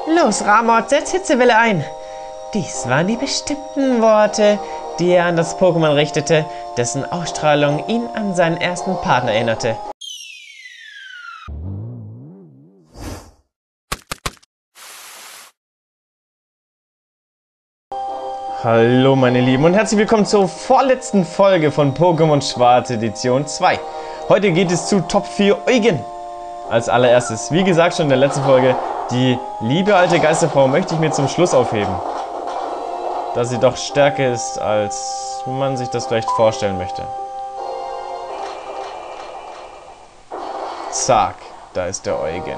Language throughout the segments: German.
Los, Ramot, setz Hitzewelle ein. Dies waren die bestimmten Worte, die er an das Pokémon richtete, dessen Ausstrahlung ihn an seinen ersten Partner erinnerte. Hallo meine Lieben und herzlich willkommen zur vorletzten Folge von Pokémon Schwarz Edition 2. Heute geht es zu Top 4 Eugen. Als allererstes, wie gesagt schon in der letzten Folge, die liebe alte Geisterfrau möchte ich mir zum Schluss aufheben. Da sie doch stärker ist, als man sich das vielleicht vorstellen möchte. Zack, da ist der Eugen.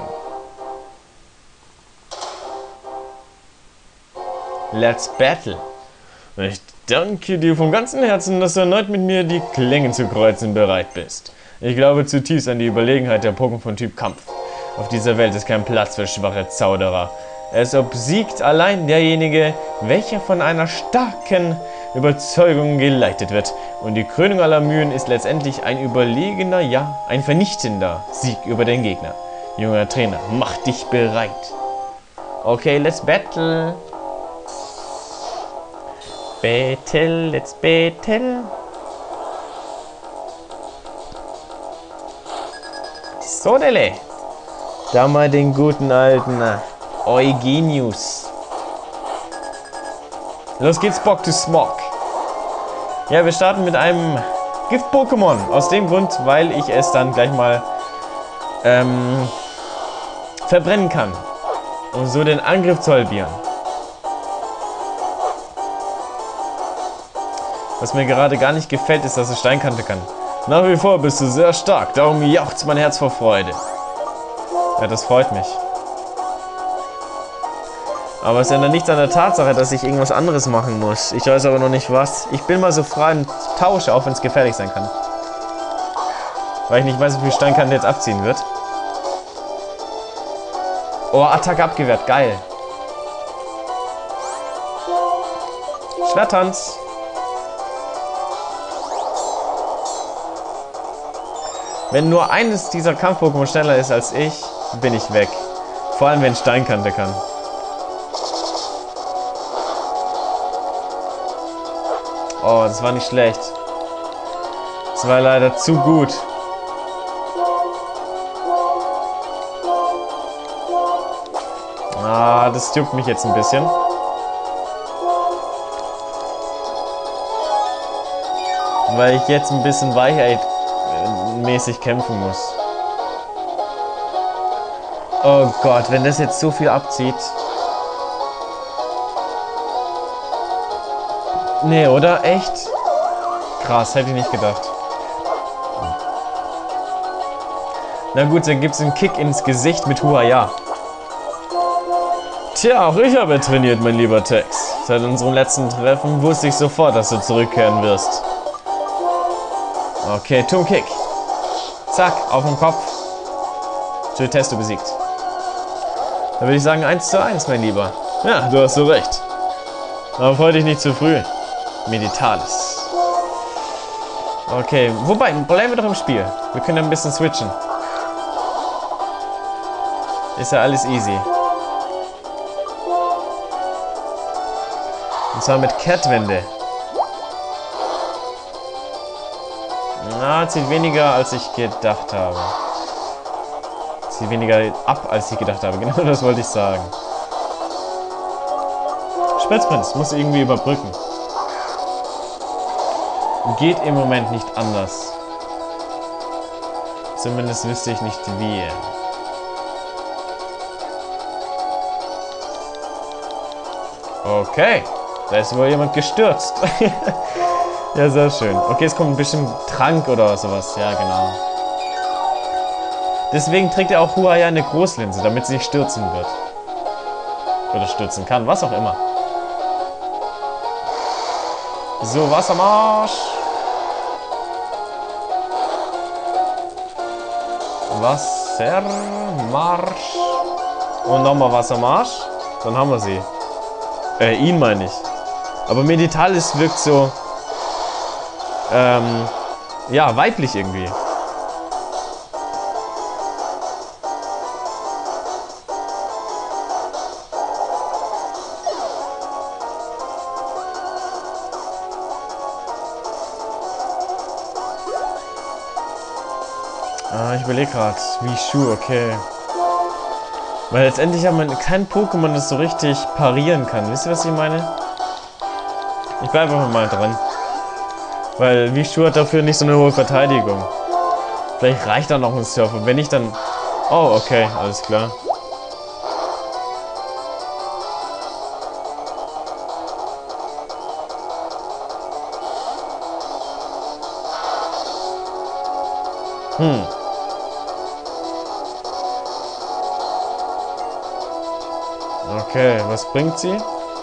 Let's battle. Ich danke dir vom ganzen Herzen, dass du erneut mit mir die Klänge zu kreuzen bereit bist. Ich glaube zutiefst an die Überlegenheit der Pokémon von Typ Kampf. Auf dieser Welt ist kein Platz für schwache Zauderer. Es obsiegt allein derjenige, welcher von einer starken Überzeugung geleitet wird. Und die Krönung aller Mühen ist letztendlich ein überlegener, ja, ein vernichtender Sieg über den Gegner. Junger Trainer, mach dich bereit. Okay, let's battle. Battle, let's battle. So, Dele. Da mal den guten alten Eugenius. Los geht's, Bock to Smog. Ja, wir starten mit einem Gift-Pokémon. Aus dem Grund, weil ich es dann gleich mal verbrennen kann. Um so den Angriff zu halbieren. Was mir gerade gar nicht gefällt, ist, dass es Steinkante kann. Nach wie vor bist du sehr stark, darum jauchzt mein Herz vor Freude. Ja, das freut mich. Aber es ändert nichts an der Tatsache, dass ich irgendwas anderes machen muss. Ich weiß aber noch nicht was. Ich bin mal so frei und tausche, auch wenn es gefährlich sein kann. Weil ich nicht weiß, wie viel Steinkante jetzt abziehen wird. Oh, Attacke abgewehrt, geil. Schwertanz. Wenn nur eines dieser Kampf-Pokémon schneller ist als ich, bin ich weg. Vor allem, wenn Steinkante kann. Oh, das war nicht schlecht. Das war leider zu gut. Ah, das juckt mich jetzt ein bisschen. Weil ich jetzt ein bisschen Weichheit-mäßig kämpfen muss. Oh Gott, wenn das jetzt so viel abzieht. Nee, oder? Echt? Krass, hätte ich nicht gedacht. Na gut, dann gibt es einen Kick ins Gesicht mit Huaya. Tja, auch ich habe trainiert, mein lieber Tex. Seit unserem letzten Treffen wusste ich sofort, dass du zurückkehren wirst. Okay, Turmkick. Zack, auf den Kopf. Testo besiegt. Da würde ich sagen 1:1, mein Lieber. Ja, du hast so recht. Aber freu dich nicht zu früh. Meditalis. Okay, wobei, bleiben wir doch im Spiel. Wir können ein bisschen switchen. Ist ja alles easy. Und zwar mit Kehrtwende. Na, zieht weniger, als ich gedacht habe. Zieht weniger ab, als ich gedacht habe. Genau das wollte ich sagen. Spätzprinz muss irgendwie überbrücken. Geht im Moment nicht anders. Zumindest wüsste ich nicht wie. Okay. Da ist wohl jemand gestürzt. Ja, sehr schön. Okay, es kommt ein bisschen Trank oder sowas. Ja, genau. Deswegen trägt er auch Huaya eine Großlinse, damit sie nicht stürzen wird. Oder stürzen kann, was auch immer. So, Wassermarsch. Wassermarsch. Und nochmal Wassermarsch. Dann haben wir sie. Ihn meine ich. Aber Meditalis wirkt so... ja, weiblich irgendwie. Ich überlege gerade. Wishu, okay. Weil letztendlich haben wir kein Pokémon, das so richtig parieren kann. Wisst ihr, was ich meine? Ich bleibe einfach mal dran. Weil Wishu hat dafür nicht so eine hohe Verteidigung. Vielleicht reicht da noch ein Surfer. Wenn nicht, dann... Oh, okay, alles klar. Okay, was bringt sie?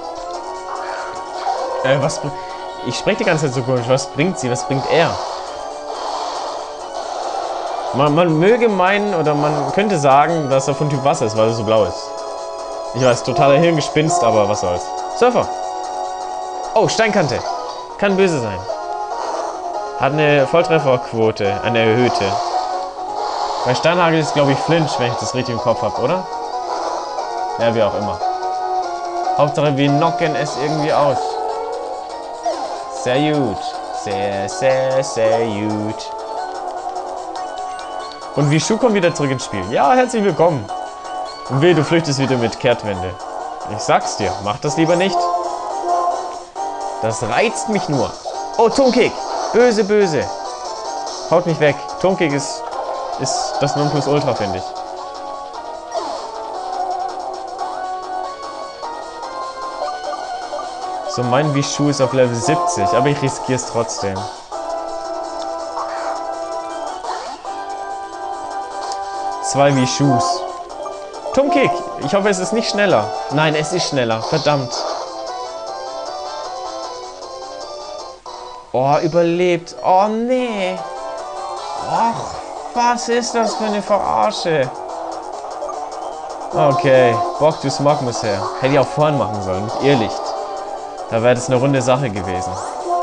Was bringt... Ich spreche die ganze Zeit so komisch. Was bringt sie? Was bringt er? Man möge meinen, oder man könnte sagen, dass er von Typ Wasser ist, weil er so blau ist. Ich weiß, totaler Hirngespinst, aber was soll's. Surfer. Oh, Steinkante. Kann böse sein. Hat eine Volltrefferquote, eine erhöhte. Bei Steinhagel ist, glaube ich, Flinch, wenn ich das richtig im Kopf habe, oder? Ja, wie auch immer. Hauptsache, wir knocken es irgendwie aus. Sehr gut. Sehr, sehr, sehr gut. Und Wishu kommt wieder zurück ins Spiel. Ja, herzlich willkommen. Und weh, du flüchtest wieder mit Kehrtwende. Ich sag's dir, mach das lieber nicht. Das reizt mich nur. Oh, Toonkick. Böse, böse. Haut mich weg. Toonkick ist das Nonplusultra, finde ich. So, mein Wishu ist auf Level 70, aber ich riskiere es trotzdem. Zwei Wishus. Toonkick. Ich hoffe, es ist nicht schneller. Nein, es ist schneller. Verdammt. Oh, überlebt. Oh, nee. Och, was ist das für eine Verarsche? Okay, Bock du Smog muss her. Hätte ich auch vorhin machen sollen, mit Irrlicht. Da wäre das eine runde Sache gewesen.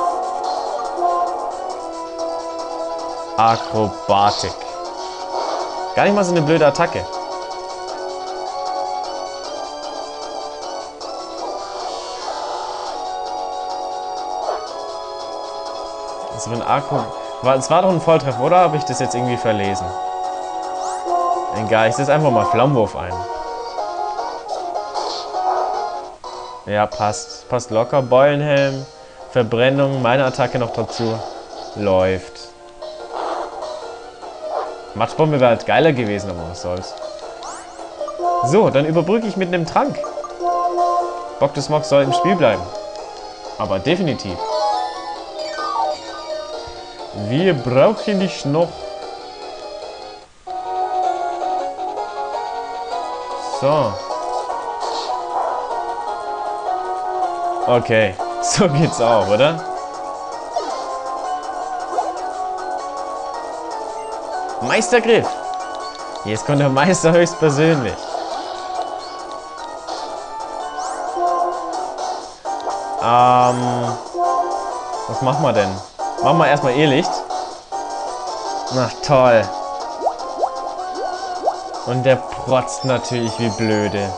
Akrobatik. Gar nicht mal so eine blöde Attacke. Das war ein es war doch ein Volltreffer, oder habe ich das jetzt irgendwie verlesen? Egal, ich setze einfach mal Flammenwurf ein. Ja, passt. Passt locker. Beulenhelm, Verbrennung, meine Attacke noch dazu. Läuft. Matschbombe wäre halt geiler gewesen, aber was soll's. So, dann überbrücke ich mit einem Trank. Bock des Smog soll im Spiel bleiben. Aber definitiv. Wir brauchen dich noch. So. Okay, so geht's auch, oder? Meistergriff. Jetzt kommt der Meister höchstpersönlich. Was machen wir denn? Machen wir erstmal Irrlicht. Na toll. Und der protzt natürlich wie blöde.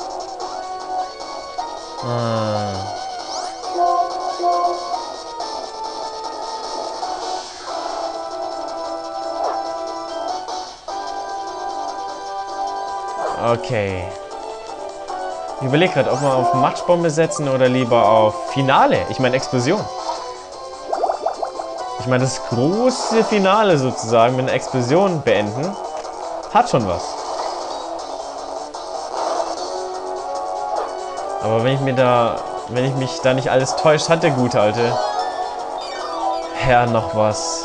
Okay. Ich überlege gerade, ob wir auf Matschbombe setzen oder lieber auf Finale. Ich meine Explosion. Ich meine, das große Finale sozusagen mit einer Explosion beenden, hat schon was. Aber wenn ich mich da nicht alles täuscht, hat der gute alte Herr noch was.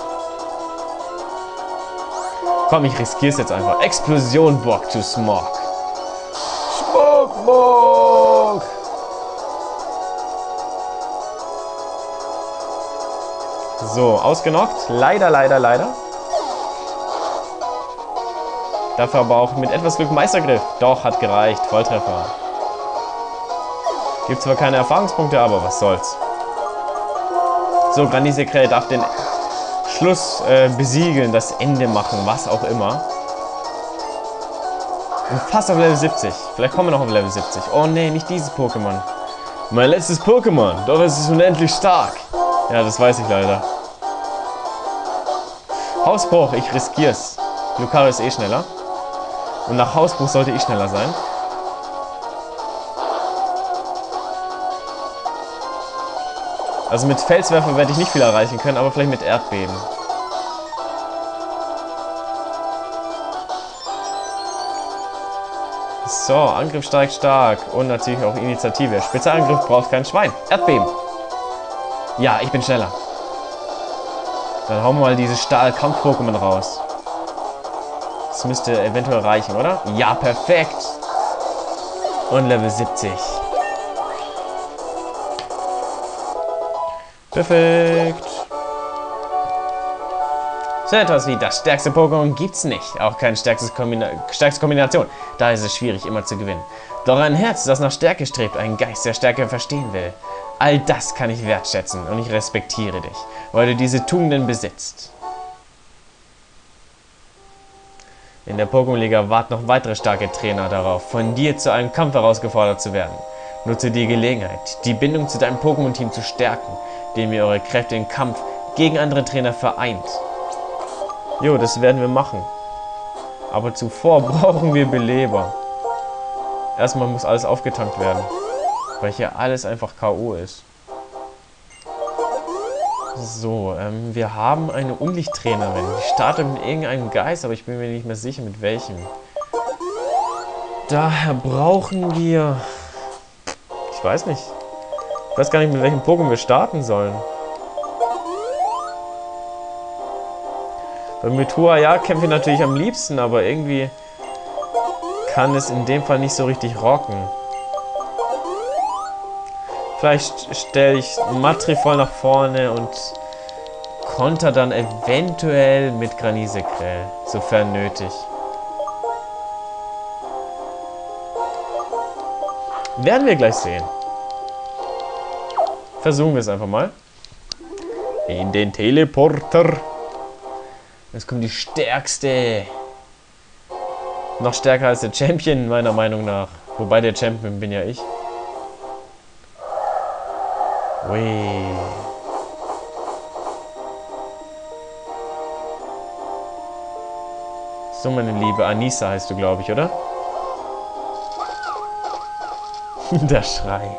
Komm, ich riskiere es jetzt einfach. Explosion, Bock to Smog. Smog! So, ausgenockt. Leider, leider, leider. Dafür aber auch mit etwas Glück Meistergriff. Doch, hat gereicht. Volltreffer. Gibt zwar keine Erfahrungspunkte, aber was soll's. So, Grandisekret darf den Schluss besiegeln, das Ende machen, was auch immer. Und fast auf Level 70. Vielleicht kommen wir noch auf Level 70. Oh nee, nicht dieses Pokémon. Mein letztes Pokémon, doch es ist unendlich stark. Ja, das weiß ich leider. Hausbruch, ich riskier's. Lucario ist eh schneller. Und nach Hausbruch sollte ich schneller sein. Also mit Felswerfer werde ich nicht viel erreichen können, aber vielleicht mit Erdbeben. So, Angriff steigt stark. Und natürlich auch Initiative. Spezialangriff braucht kein Schwein. Erdbeben. Ja, ich bin schneller. Dann hauen wir mal diese Stahl-Kampf-Pokémon raus. Das müsste eventuell reichen, oder? Ja, perfekt. Und Level 70. Perfekt. So etwas wie das stärkste Pokémon gibt's nicht. Auch keine stärkste Kombination. Da ist es schwierig, immer zu gewinnen. Doch ein Herz, das nach Stärke strebt, einen Geist der Stärke verstehen will. All das kann ich wertschätzen und ich respektiere dich, weil du diese Tugenden besitzt. In der Pokémon-Liga warten noch weitere starke Trainer darauf, von dir zu einem Kampf herausgefordert zu werden. Nutze die Gelegenheit, die Bindung zu deinem Pokémon-Team zu stärken, indem ihr eure Kräfte im Kampf gegen andere Trainer vereint. Jo, das werden wir machen. Aber zuvor brauchen wir Beleber. Erstmal muss alles aufgetankt werden, weil hier alles einfach K.O. ist. So, wir haben eine Unlichttrainerin. Die startet mit irgendeinem Geist, aber ich bin mir nicht mehr sicher, mit welchem. Daher brauchen wir... Ich weiß nicht. Ich weiß gar nicht, mit welchem Pokémon wir starten sollen. Bei Methua, ja, kämpfe ich natürlich am liebsten, aber irgendwie kann es in dem Fall nicht so richtig rocken. Vielleicht stelle ich Matri voll nach vorne und konter dann eventuell mit Granisekrell, sofern nötig. Werden wir gleich sehen. Versuchen wir es einfach mal. In den Teleporter. Jetzt kommt die stärkste. Noch stärker als der Champion, meiner Meinung nach. Wobei der Champion bin ja ich. Ui. So, meine Liebe. Anissa heißt du, glaube ich, oder? Der Schrei.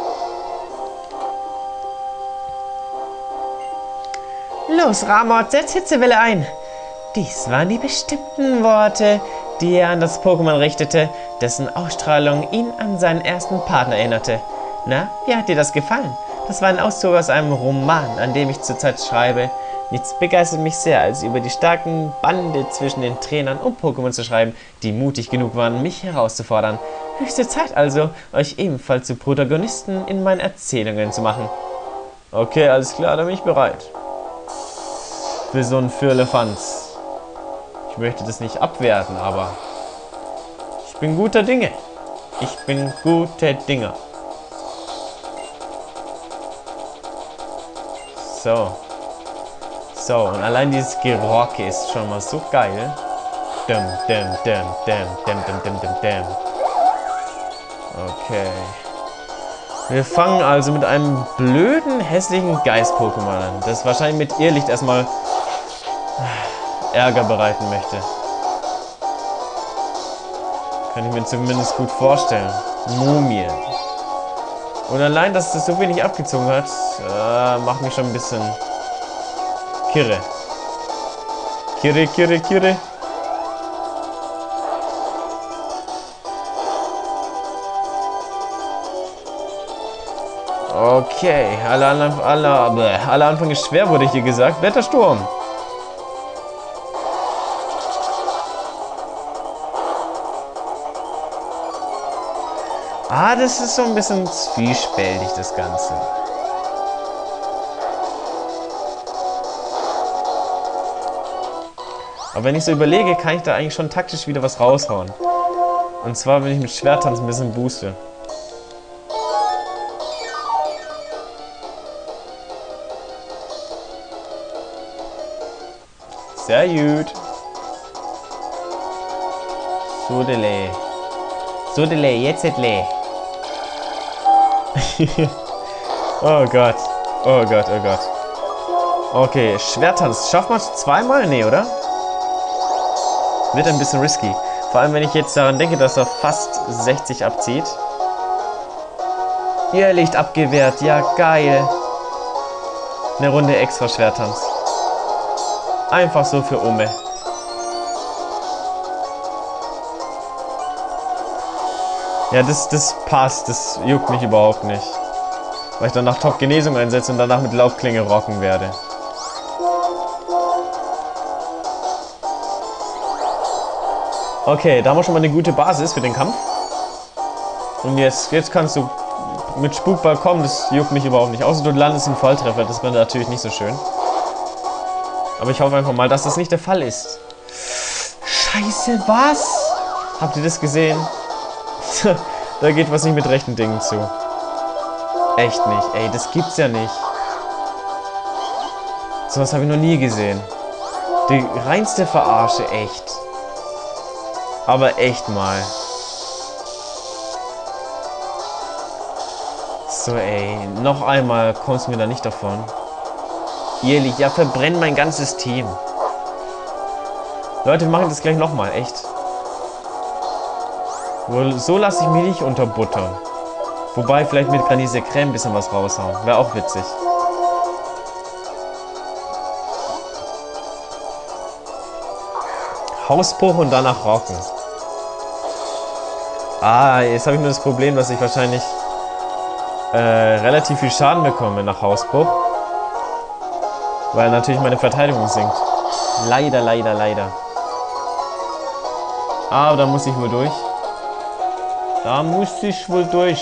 Los, Ramot, setz Hitzewelle ein. Dies waren die bestimmten Worte, die er an das Pokémon richtete, dessen Ausstrahlung ihn an seinen ersten Partner erinnerte. Na, wie hat dir das gefallen? Das war ein Auszug aus einem Roman, an dem ich zurzeit schreibe. Nichts begeistert mich sehr, als über die starken Bande zwischen den Trainern und Pokémon zu schreiben, die mutig genug waren, mich herauszufordern. Höchste Zeit also, euch ebenfalls zu Protagonisten in meinen Erzählungen zu machen. Okay, alles klar, dann bin ich bereit. Für so einen Firlefanz. Ich möchte das nicht abwerten, aber ich bin guter Dinge. Ich bin guter Dinge. So. So, und allein dieses Gerocke ist schon mal so geil. Dum, dum, dum, dum, dum, dum, dum, dum, dum. Okay. Wir fangen also mit einem blöden, hässlichen Geist-Pokémon an, das wahrscheinlich mit Irrlicht erstmal Ärger bereiten möchte. Kann ich mir zumindest gut vorstellen. Mumie. Und allein, dass das so wenig abgezogen hat, macht mich schon ein bisschen kirre. Kirre, kirre, kirre. Okay, alle Anfang ist schwer, wurde hier gesagt. Wettersturm. Ah, das ist so ein bisschen zwiespältig, das Ganze. Aber wenn ich so überlege, kann ich da eigentlich schon taktisch wieder was raushauen. Und zwar, wenn ich mit Schwerttanz ein bisschen booste. Sehr gut. Sudele. Sudele, jetzt le. Oh Gott. Oh Gott, oh Gott. Okay, Schwerttanz. Schafft man es zweimal? Nee, oder? Wird ein bisschen risky. Vor allem, wenn ich jetzt daran denke, dass er fast 60 abzieht. Irrlicht abgewehrt. Ja, geil. Eine Runde extra Schwerttanz. Einfach so für Ome. Ja, das passt. Das juckt mich überhaupt nicht. Weil ich danach Top-Genesung einsetze und danach mit Laubklinge rocken werde. Okay, da haben wir schon mal eine gute Basis für den Kampf. Und jetzt kannst du mit Spukball kommen, das juckt mich überhaupt nicht. Außer du landest einen Volltreffer, das wäre natürlich nicht so schön. Aber ich hoffe einfach mal, dass das nicht der Fall ist. Scheiße, was? Habt ihr das gesehen? Da geht was nicht mit rechten Dingen zu. Echt nicht. Ey, das gibt's ja nicht. So was habe ich noch nie gesehen. Die reinste Verarsche, echt. Aber echt mal. So, ey. Noch einmal kommst du mir da nicht davon. Ehrlich, ja, verbrenn mein ganzes Team. Leute, wir machen das gleich nochmal, echt. So lasse ich mich nicht unterbuttern. Wobei, vielleicht mit Granise Creme ein bisschen was raushauen. Wäre auch witzig. Hausbruch und danach rocken. Ah, jetzt habe ich nur das Problem, dass ich wahrscheinlich relativ viel Schaden bekomme nach Hausbruch. Weil natürlich meine Verteidigung sinkt. Leider, leider, leider. Aber da muss ich wohl durch. Da muss ich wohl durch.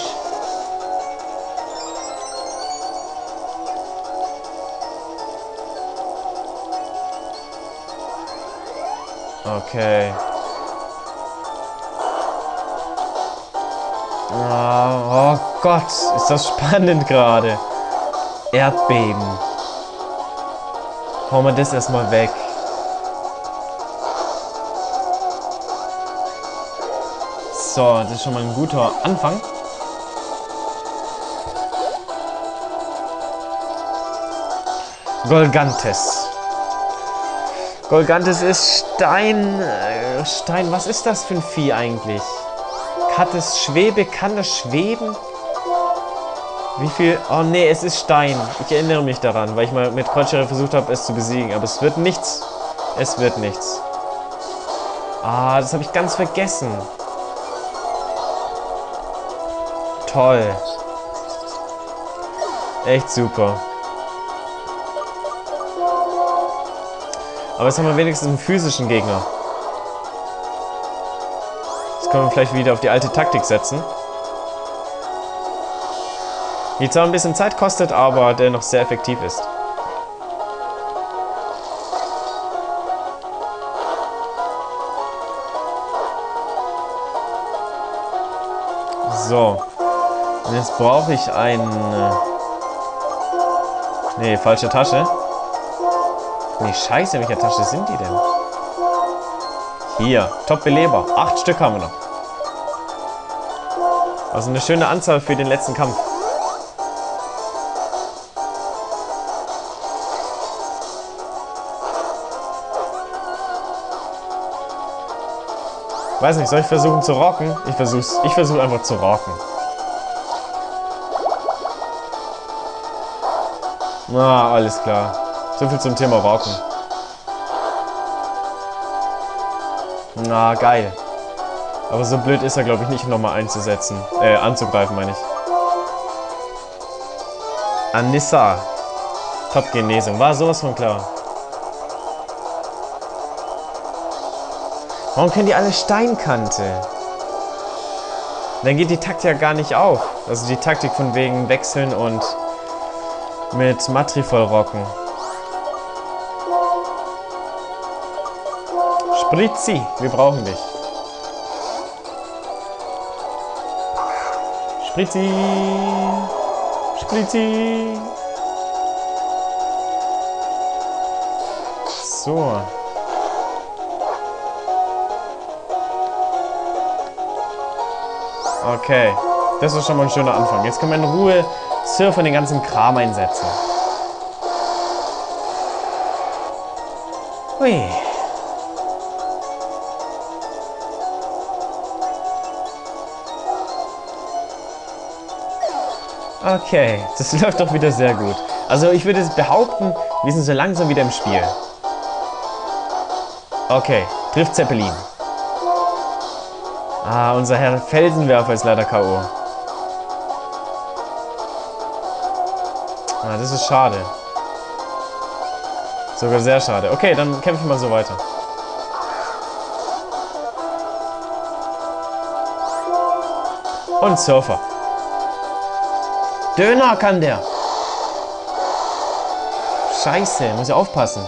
Okay. Oh Gott, ist das spannend gerade. Erdbeben. Hauen wir das erstmal weg. So, das ist schon mal ein guter Anfang. Golgantes. Golgantes ist Stein. Stein, was ist das für ein Vieh eigentlich? Hat es Schwebe? Kann das schweben? Wie viel? Oh nee, es ist Stein. Ich erinnere mich daran, weil ich mal mit Kreuzschere versucht habe, es zu besiegen. Aber es wird nichts. Es wird nichts. Ah, das habe ich ganz vergessen. Toll. Echt super. Aber jetzt haben wir wenigstens einen physischen Gegner. Jetzt können wir vielleicht wieder auf die alte Taktik setzen. Die zwar ein bisschen Zeit kostet, aber dennoch sehr effektiv ist. So. Und jetzt brauche ich eine... Nee, falsche Tasche. Nee, scheiße, in welcher Tasche sind die denn? Hier, Top-Beleber. 8 Stück haben wir noch. Also eine schöne Anzahl für den letzten Kampf. Weiß nicht, soll ich versuchen zu rocken? Ich versuche einfach zu rocken. Na, alles klar. So viel zum Thema rocken. Na, geil. Aber so blöd ist er, glaube ich, nicht nochmal einzusetzen. Anzugreifen, meine ich. Anissa. Top-Genesung. War sowas von klar. Warum können die alle Steinkante? Dann geht die Taktik ja gar nicht auf. Also die Taktik von wegen wechseln und mit Matri vollrocken. Spritzi, wir brauchen dich. Spritzi. Spritzi. So. Okay, das ist schon mal ein schöner Anfang. Jetzt können wir in Ruhe Surf und den ganzen Kram einsetzen. Hui. Okay, das läuft doch wieder sehr gut. Also ich würde behaupten, wir sind so langsam wieder im Spiel. Okay, trifft Zeppelin. Ah, unser Herr Felsenwerfer ist leider K.O. Ah, das ist schade. Sogar sehr schade. Okay, dann kämpfen wir so weiter. Und Surfer. Döner kann der. Scheiße, muss ich aufpassen.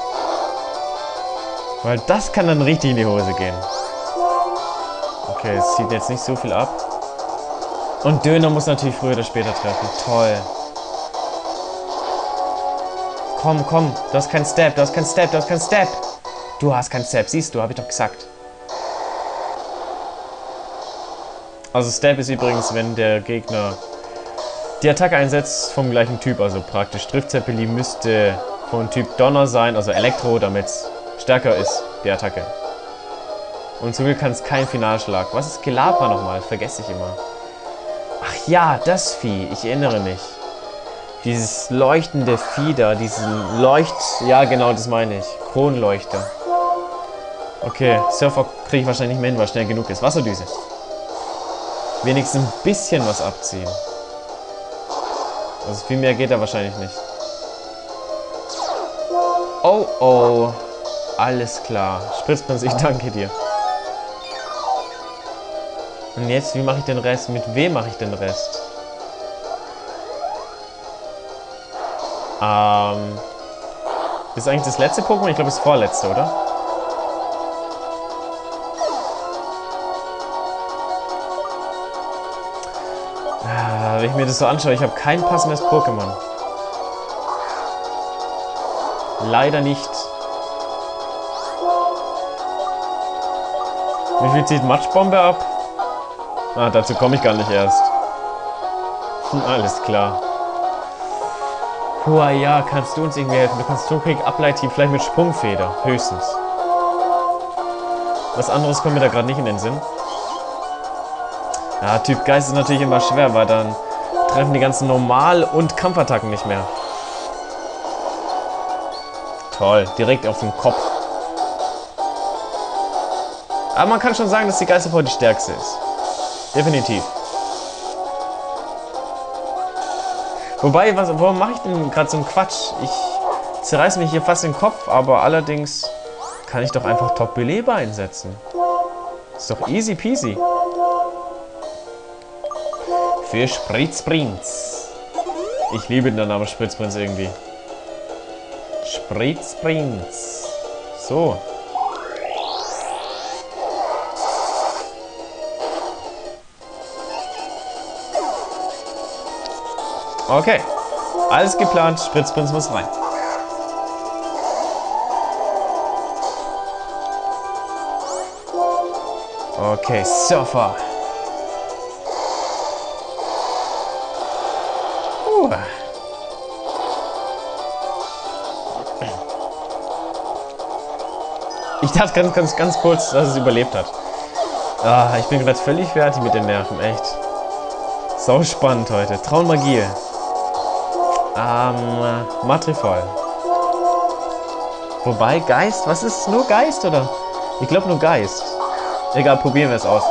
Weil das kann dann richtig in die Hose gehen. Okay, es zieht jetzt nicht so viel ab. Und Döner muss natürlich früher oder später treffen. Toll. Komm, komm. Du hast keinen Step, du hast keinen Step, du hast keinen Step. Du hast keinen Step, siehst du, habe ich doch gesagt. Also Step ist übrigens, wenn der Gegner die Attacke einsetzt vom gleichen Typ. Also praktisch trifft Zeppelin müsste von Typ Donner sein, also Elektro, damit es stärker ist, die Attacke. Und so kann es kein Finalschlag. Was ist Gelabra nochmal? Vergesse ich immer. Ach ja, das Vieh. Ich erinnere mich. Dieses leuchtende Vieh da, diesen Ja, genau, das meine ich. Kronleuchter. Okay, Surfer kriege ich wahrscheinlich nicht mehr hin, weil schnell genug ist. Wasserdüse. Wenigstens ein bisschen was abziehen. Also viel mehr geht da wahrscheinlich nicht. Oh, oh. Alles klar. Spritzprinz, ich danke dir. Und jetzt, wie mache ich den Rest? Mit wem mache ich den Rest? Ist eigentlich das letzte Pokémon? Ich glaube, das vorletzte, oder? Wenn ich mir das so anschaue, ich habe kein passendes Pokémon. Leider nicht. Wie viel zieht Matschbombe ab? Ah, dazu komme ich gar nicht erst. Alles klar. Hua, ja, kannst du uns irgendwie helfen? Du kannst Tokrik ableiten, vielleicht mit Sprungfeder, höchstens. Was anderes kommt mir da gerade nicht in den Sinn. Ja, Typ Geist ist natürlich immer schwer, weil dann treffen die ganzen Normal- und Kampfattacken nicht mehr. Toll, direkt auf den Kopf. Aber man kann schon sagen, dass die Geisterfrau die stärkste ist. Definitiv. Wobei, warum mache ich denn gerade so einen Quatsch? Ich zerreiße mich hier fast den Kopf, aber allerdings kann ich doch einfach Top-Beleber einsetzen. Ist doch easy peasy. Für Spritzprinz. Ich liebe den Namen Spritzprinz irgendwie. Spritzprinz. So. Okay. Alles geplant. Spritzprinz muss rein. Okay, Surfer. Ich dachte ganz kurz, dass es überlebt hat. Ah, ich bin gerade völlig fertig mit den Nerven, echt. Sau spannend heute. Traummagie. Matrifol. Wobei, Geist, was ist nur Geist, oder? Ich glaube nur Geist. Egal, probieren wir es aus.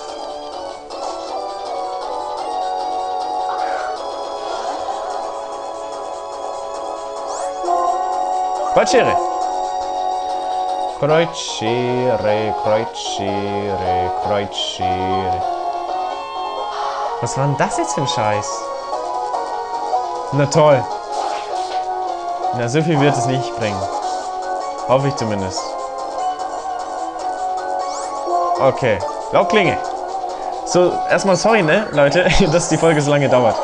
Kreuzschere. Kreuzschere, Kreuzschere, Kreuzschere. Was war denn das jetzt für ein Scheiß? Na toll. Na, so viel wird es nicht bringen. Hoffe ich zumindest. Okay. Laubklinge. So, erstmal sorry, ne, Leute, dass die Folge so lange dauert.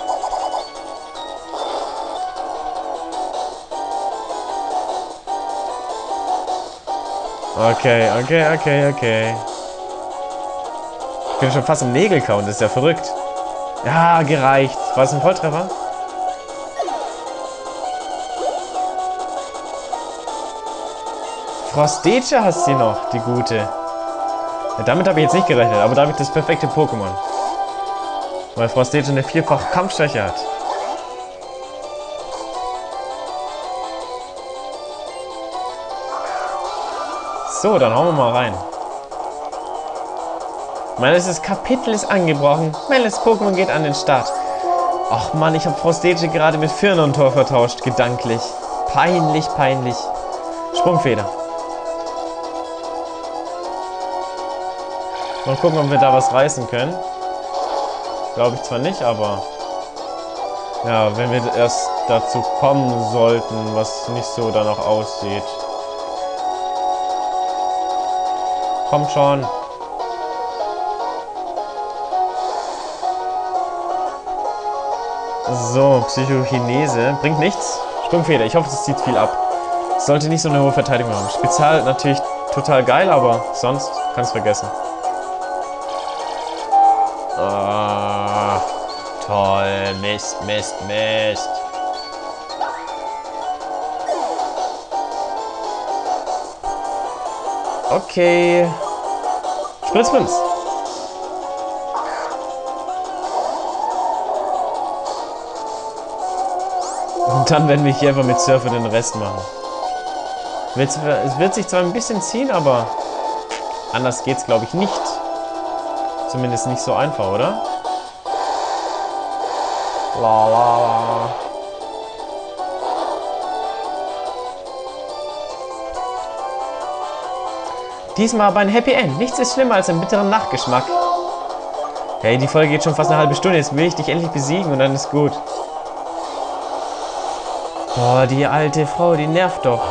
Okay. Ich bin schon fast am Nägel kauen, das ist ja verrückt. Ja, gereicht. War es ein Volltreffer? Frostage hast sie noch, die gute. Ja, damit habe ich jetzt nicht gerechnet, aber da habe ich das perfekte Pokémon. Weil Frostage eine 4-fach Kampfschwäche hat. So, dann hauen wir mal rein. Mein letztes Kapitel ist angebrochen. Mein letztes Pokémon geht an den Start. Ach Mann, ich habe Frostage gerade mit Firnontor vertauscht, gedanklich. Peinlich, peinlich. Sprungfeder. Mal gucken, ob wir da was reißen können. Glaube ich zwar nicht, aber... Ja, wenn wir erst dazu kommen sollten, was nicht so danach aussieht. Komm schon. So, Psychokinese. Bringt nichts. Sprungfeder. Ich hoffe, das zieht viel ab. Sollte nicht so eine hohe Verteidigung haben. Spezial natürlich total geil, aber sonst kannst du vergessen. Ah, toll. Mist, Mist, Mist. Okay. Spritzprinz. Und dann werden wir hier einfach mit Surfer den Rest machen. Es wird sich zwar ein bisschen ziehen, aber anders geht's, glaube ich, nicht. Zumindest nicht so einfach, oder? La la la. Diesmal aber ein Happy End. Nichts ist schlimmer als einen bitteren Nachgeschmack. Hey, die Folge geht schon fast eine halbe Stunde. Jetzt will ich dich endlich besiegen und dann ist gut. Boah, die alte Frau, die nervt doch.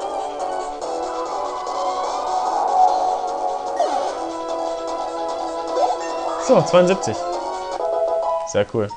So, 72. Sehr cool.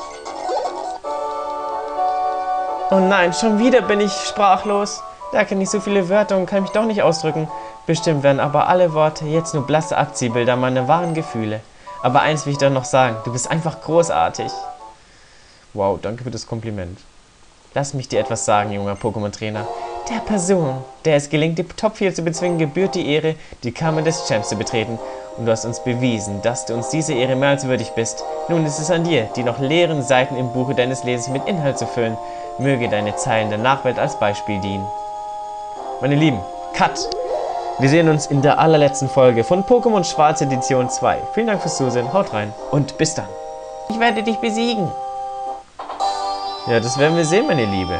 Oh nein, schon wieder bin ich sprachlos. Da kenne ich so viele Wörter und kann mich doch nicht ausdrücken. Bestimmt werden aber alle Worte jetzt nur blasse Abziehbilder meiner wahren Gefühle. Aber eins will ich doch noch sagen, du bist einfach großartig. Wow, danke für das Kompliment. Lass mich dir etwas sagen, junger Pokémon-Trainer. Der Person, der es gelingt, die Top 4 zu bezwingen, gebührt die Ehre, die Kammer des Champs zu betreten. Und du hast uns bewiesen, dass du uns diese Ehre mehr als würdig bist. Nun ist es an dir, die noch leeren Seiten im Buche deines Lesens mit Inhalt zu füllen. Möge deine Zeilen der Nachwelt als Beispiel dienen. Meine Lieben, Cut! Wir sehen uns in der allerletzten Folge von Pokémon Schwarz Edition 2. Vielen Dank fürs Zusehen, haut rein und bis dann. Ich werde dich besiegen. Ja, das werden wir sehen, meine Liebe.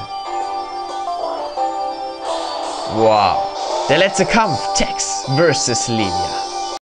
Wow. Der letzte Kampf. Tex vs. Lilia.